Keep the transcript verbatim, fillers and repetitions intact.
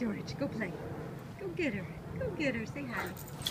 George, go play. Go get her. Go get her. Say hi.